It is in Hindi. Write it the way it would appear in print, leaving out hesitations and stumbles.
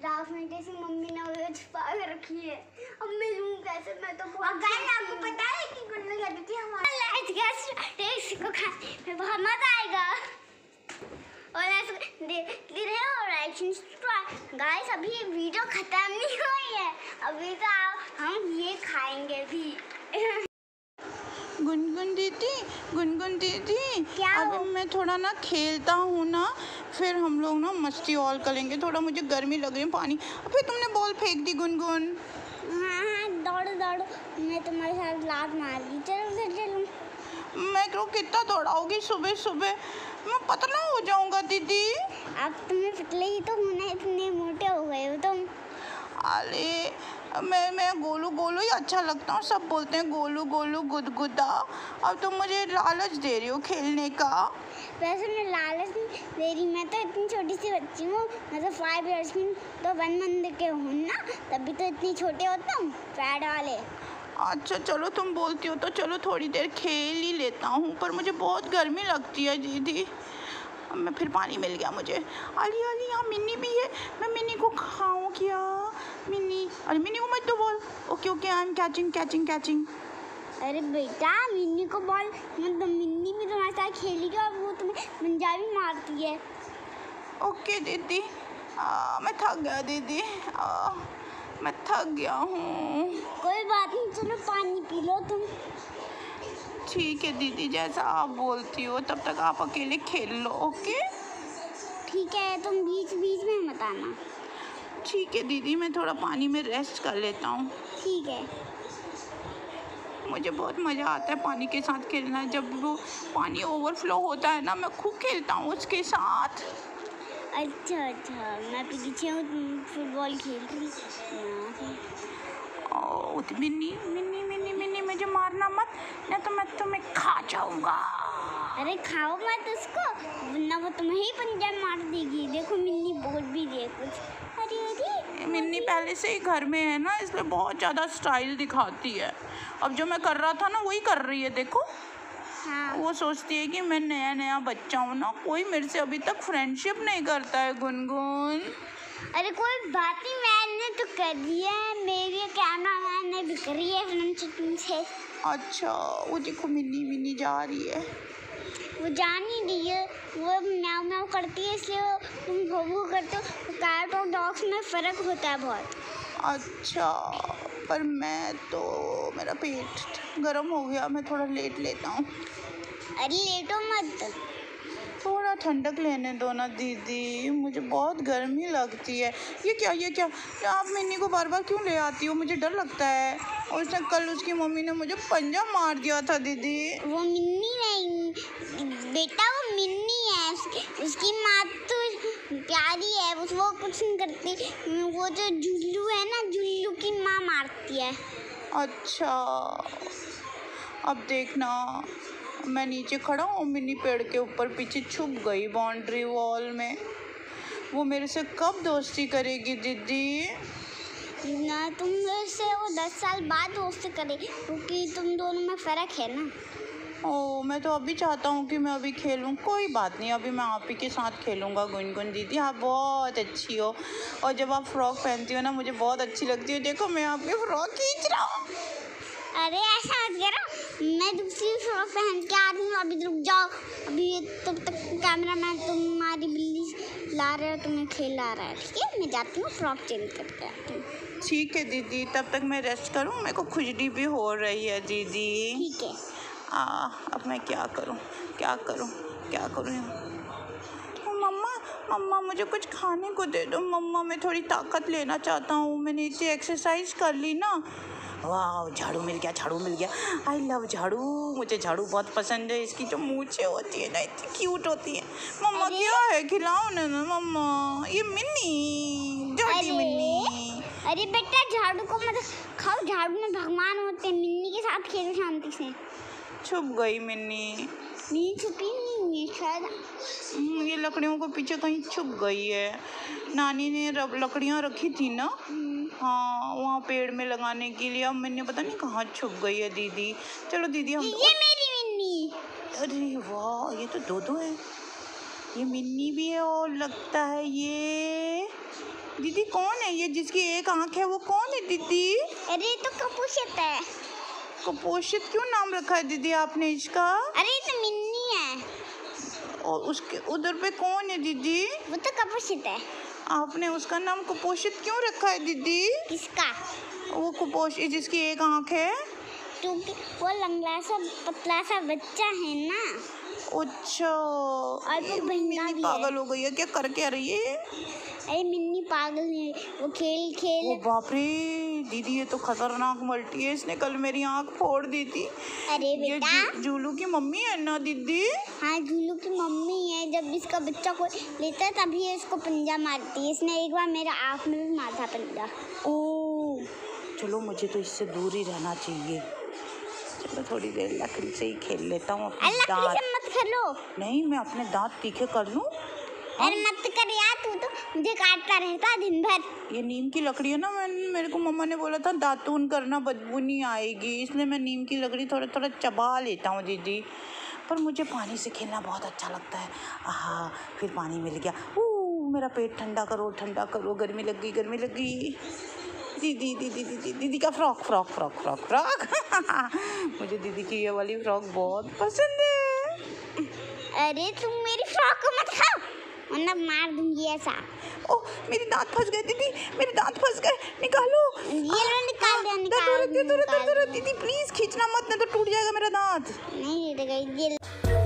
10 मिनट से मम्मी ने उसे छुपा के रखी है। अब मैं लूँ कैसे? मैं तो बहुत गाइस आपको पता है कि गुन्नू कहती थी हमारा लाइट गैस टेस्ट को खाने में बहुत मजा आएगा। और ऐसे धीरे हो रहा है गाइस। अभी ये वीडियो खत्म नहीं हुई है, अभी तो हम ये खाएंगे भी। गुनगुन दीदी क्या अभी मैं थोड़ा ना खेलता हूँ ना, फिर हम लोग ना मस्ती और करेंगे। थोड़ा मुझे गर्मी लग रही है, पानी। फिर तुमने बॉल फेंक दी गुनगुन। हाँ दौड़ो, मैं तुम्हारे साथ लात मार दी। चलो मैं क्यों कितना दौड़ाओगी सुबह सुबह? मैं पतला हो जाऊंगा दीदी। अब तुम्हें पतले ही तो होना है, इतने मोटे हो गए हो तुम। अरे मैं गोलू ही अच्छा लगता हूँ। सब बोलते हैं गोलू गुदगुदा। अब तुम मुझे लालच दे रही हो खेलने का। वैसे मैं लालच नहीं दे रही, मैं तो इतनी छोटी सी बच्ची हूँ। मैं तो 5 इयर्स की तो 1 मंथ के हूँ ना, तभी तो इतनी छोटे हो तुम फैट वाले। अच्छा चलो, तुम बोलती हो तो चलो थोड़ी देर खेल ही लेता हूँ, पर मुझे बहुत गर्मी लगती है दीदी। मैं फिर पानी मिल गया मुझे। अली यहाँ मिन्नी भी है, मैं मिन्नी को खाऊं क्या? मिन्नी, अरे मिन्नी को मत दो ball. Okay I am catching. अरे बेटा मिन्नी को बॉल मतलब मिन्नी भी तुम्हारे साथ खेलेगी और वो तुम्हें पंजाबी मारती है। ओके दीदी। मैं थक गया दीदी। मैं थक गया हूँ। कोई बात नहीं, चलो पानी पी लो तुम। ठीक है दीदी, जैसा आप बोलती हो। तब तक आप अकेले खेल लो। ओके ठीक है, तुम बीच में मत आना। ठीक है दीदी, मैं थोड़ा पानी में रेस्ट कर लेता हूँ। ठीक है। मुझे बहुत मज़ा आता है पानी के साथ खेलना। जब वो पानी ओवरफ्लो होता है ना, मैं खूब खेलता हूँ उसके साथ। अच्छा मैं पीछे हूँ, फुटबॉल खेल रही। मिन्नी मुझे मारना मत, नहीं तो मैं तुम्हें खा जाऊंगा। अरे खाओ मत उसको, वरना वो तुम्हें ही पंजाब मार देगी। देखो मिन्नी बोल भी रही है कुछ। अरे मिन्नी पहले से ही घर में है ना, इसलिए बहुत ज़्यादा स्टाइल दिखाती है। अब जो मैं कर रहा था ना वही कर रही है, देखो। हाँ। वो सोचती है कि मैं नया बच्चा हूँ ना, कोई मेरे से अभी तक फ्रेंडशिप नहीं करता है गुनगुन। अरे कोई बात नहीं, मैंने तो कर दिया है, मेरे कैमरा मैन ने भी करी है फ्रेंडशिप तुमसे। अच्छा वो देखो मिन्नी जा रही है। वो जान ही रही है, वो म्याऊ करती है, इसलिए तुम भोभू करते हो। कैट और डॉग्स में फ़र्क होता है बहुत। अच्छा पर मैं तो, मेरा पेट गर्म हो गया, मैं थोड़ा लेट लेता हूँ। अरे लेटो मत, थोड़ा ठंडक लेने दो ना दीदी, मुझे बहुत गर्मी लगती है। ये क्या आप मिन्नी को बार बार क्यों ले आती हो? मुझे डर लगता है। और उसने कल उसकी मम्मी ने मुझे पंजा मार दिया था दीदी। वो मिन्नी नहीं बेटा, वो मिन्नी है। उसकी माँ तो प्यारी है, वो कुछ नहीं करती। वो जो जुल्लू है ना, जुल्लू की माँ मारती है। अच्छा अब देखना, मैं नीचे खड़ा हूँ, मिन्नी पेड़ के ऊपर पीछे छुप गई बाउंड्री वॉल में। वो मेरे से कब दोस्ती करेगी दीदी? ना तुम से वो 10 साल बाद दोस्ती करे, क्योंकि तुम दोनों में फ़र्क है ना। मैं तो अभी चाहता हूँ कि मैं अभी खेलूँ। कोई बात नहीं, अभी मैं आप ही के साथ खेलूँगा गुनगुन दीदी। आप बहुत अच्छी हो, और जब आप फ्रॉक पहनती हो ना मुझे बहुत अच्छी लगती है। देखो मैं आपकी फ्रॉक खींच रहा हूँ। अरे ऐसा मत करो, मैं दूसरी फ्रॉक पहन के आ रही हूँ। अभी रुक जाओ, अभी तब तक कैमरा मैन तुम्हारी बिल्ली ला रहे हो, तुम्हें खेला रहा है। ठीक है, मैं जाती हूँ, फ्रॉक चेंज करके आती हूँ। ठीक है दीदी, तब तक मैं रेस्ट करूँ, मेरे को खुजली भी हो रही है दीदी। ठीक है। अब मैं क्या करूँ? मम्मा मुझे कुछ खाने को दे दो। मम्मा मैं थोड़ी ताकत लेना चाहता हूँ, मैंने इतनी एक्सरसाइज कर ली ना। वाह झाड़ू मिल गया। आई लव झाड़ू, मुझे झाड़ू बहुत पसंद है। इसकी जो मूंछें होती है ना, इतनी क्यूट होती है। मम्मा क्या है, खिलाओ ना मम्मा। ये मिन्नी, छोटी मिन्नी। अरे बेटा झाड़ू को मत खाओ, झाड़ू में भगवान होते हैं। मिन्नी के साथ खेलो शांति से। छुप गई मिन्नी। छुपी नहीं है शायद, ये लकड़ियों को पीछे कहीं छुप गई है। नानी ने लकड़ियाँ रखी थी ना, हाँ वहाँ पेड़ में लगाने के लिए। अब मैंने पता नहीं कहाँ छुप गई है दीदी। चलो दीदी हम ये मेरी मिन्नी। अरे वाह, ये तो दो है। ये मिन्नी भी है और लगता है ये दीदी कौन है ये जिसकी एक आंख है, वो कौन है दीदी? अरे तो कुपोषित है। कुपोषित क्यों नाम रखा है दीदी आपने इसका? अरे तो मिन्नी है। और उसके उधर पे कौन है दीदी? वो तो कुपोषित है। आपने उसका नाम कुपोषित क्यों रखा है दीदी? किसका? वो कुपोषित जिसकी एक आंख है। क्योंकि वो लंगड़ा सा पतला सा बच्चा है ना। अच्छा, और वो बहना भी पागल है। हो गई है क्या? कर क्या रही है? अरे मिन्नी पागल है, वो खेल ओ बाप रे दीदी, ये तो खतरनाक मल्टी है, इसने कल मेरी आंख फोड़ दी थी। अरे ये बेटा, जूलू की मम्मी है ना दीदी? हाँ जूलू की मम्मी है। जब इसका बच्चा को लेता है तभी ये इसको पंजा मारती है। इसने एक बार मेरे आँख में भी मारा था पंजा। ओ चलो, मुझे तो इससे दूर ही रहना चाहिए। चलो थोड़ी देर लकड़ी से ही खेल लेता हूँ। अपने लकड़ी दांत से मत खेलो। नहीं, मैं अपने दांत तीखे कर लूँ। अरे मत कर यार, तू तो मुझे काटता रहता है दिन भर। ये नीम की लकड़ी है ना, मेरे को मम्मा ने बोला था दातून करना, बदबू नहीं आएगी, इसलिए मैं नीम की लकड़ी थोड़ा थोड़ा चबा लेता हूँ दीदी। पर मुझे पानी से खेलना बहुत अच्छा लगता है। आहा, फिर पानी मिल गया। मेरा पेट ठंडा करो, गर्मी लग गई। दीदी दीदी दीदी दीदी का फ्रॉक मुझे दीदी की ये वाली फ्रॉक बहुत पसंद है। अरे तुम मेरी फ्रॉक को मत खाओ वरना मार दूंगी ऐसा। ओह मेरे दांत फंस गए दीदी, मेरे दांत फंस गए, निकालो। ये लो, निकाल दे। दीदी प्लीज खींचना मत, नहीं तो टूट जाएगा मेरा दांत। नहीं टूटेगा। ये